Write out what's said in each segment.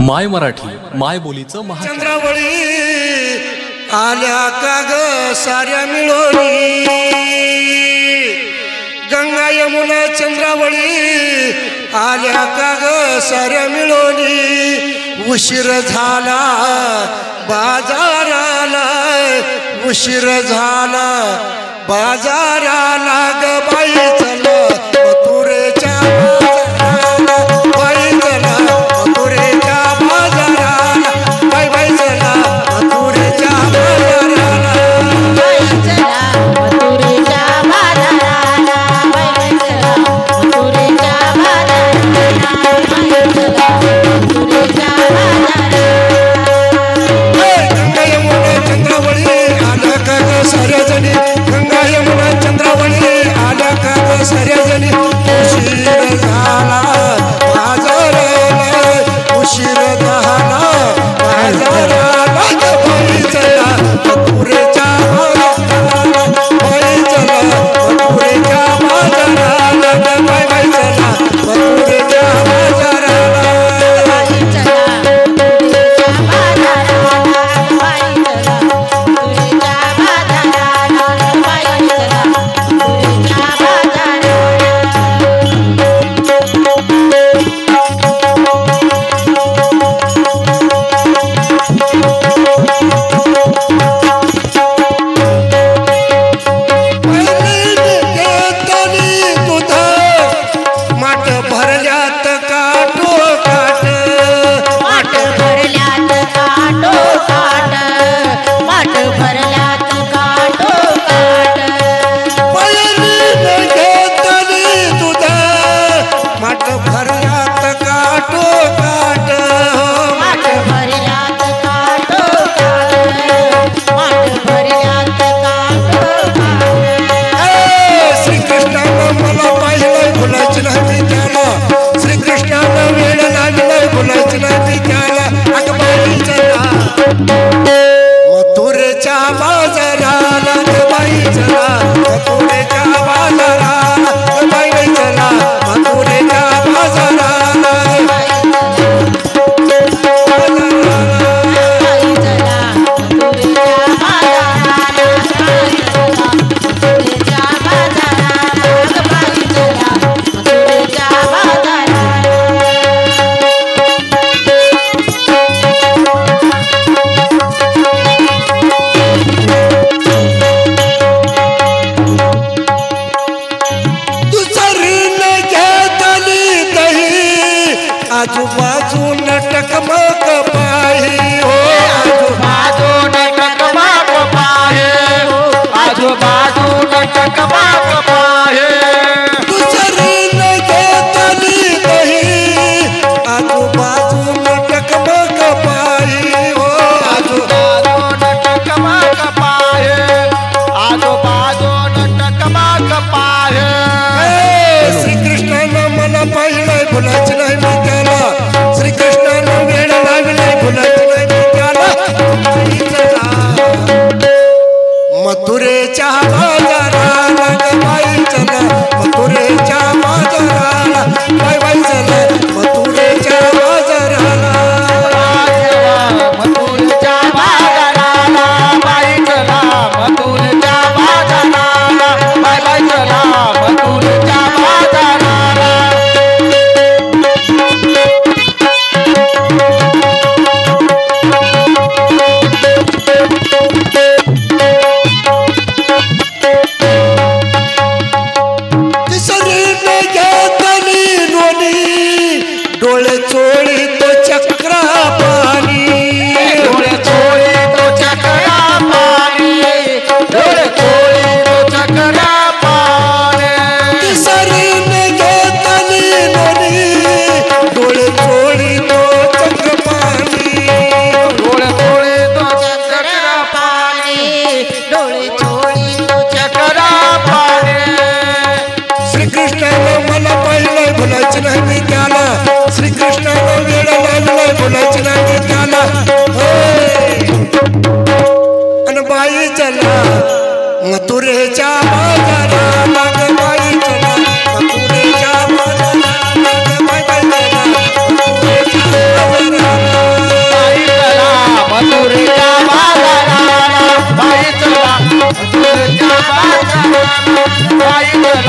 माय मराठी माय बोलीचं महा चंद्रावळी आल्या का ग साऱ्या मिळोनी गंगा यमुना चंद्रावळी आल्या का ग साऱ्या मिळोनी उशीर झाला बाजाराला उशीर झाला बाजाराला ग बाई चला मथुरेच्या बाजाराला बाई चला मथुरेच्या बाजाराला बाई बाई चला मथुरेच्या बाजाराला बाई चला मथुरेच्या बाजाराला बाई चला मथुरेच्या बाजाराला बाई चला मथुरेच्या बाजाराला गंगा यमुना चंद्रावळी आल्या का ग साऱ्या जणी गंगा यमुना चंद्रावळी आल्या का ग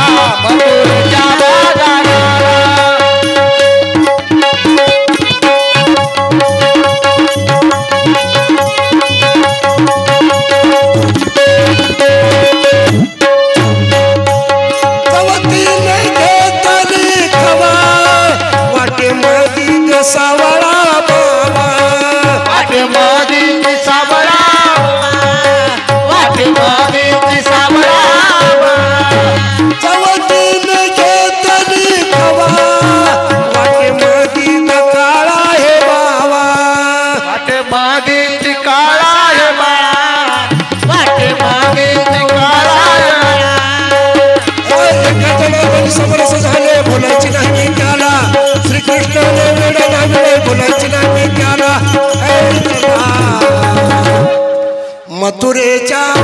चला मथुरेच्या बाजाराला. चवतीने घेतली खवा वाटेमध्ये सावळा बाबा. वाटेमध्ये साबळा वाटेमध्ये साबळा चवतीने घेतली खवा वाटेमध्ये काळा हे बाबा. वाटेमध्ये काळा आहे बाळा वाटेमध्ये काळा आहे. समरस झाले बोलायची नाही त्याला. श्रीकृष्णाने वेडा लागले बोलायची नाही त्याला. मथुरेच्या